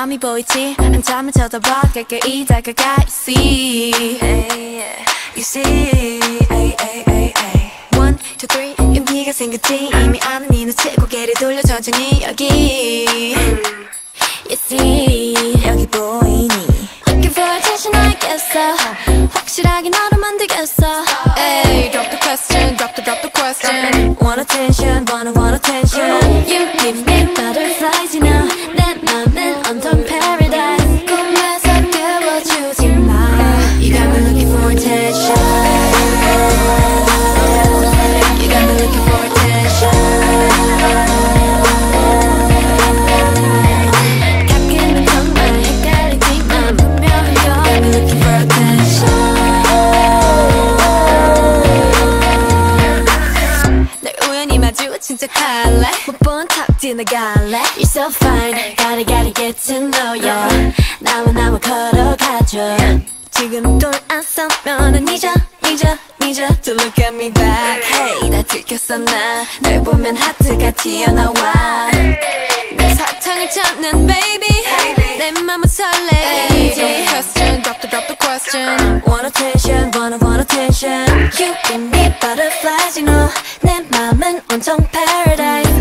맘이 보이지 한참을 쳐다봐 가까이 다가가 You see You see One, two, three 용기가 생겼지 이미 아는 이 눈치 고개를 돌려 천천히 여기 You see 여기 보이니 Looking for attention I guess so 확실하게 너를 만들겠어 Hey, drop the question, drop the question Want attention, want attention You give me butterflies, you know 내 맘은 온통 paradise 꿈에서 깨워주지 마 You got me looking for attention You got me looking for attention 가끔은 정말 헷갈리지만 분명히 You got me looking for attention 널 우연히 마주친 척할래 못 본 탑 지나갈래 You're so fine gotta get to know ya 나와 걸어가줘 지금 돌아서면은 잊어 To look at me back Hey 다 들켰어 나널 보면 하트가 튀어나와 내 사탕을 찾는 baby 내 맘은 설레지 Drop the question Want attention want attention You give me butterflies you know 내 맘은 온통 paradise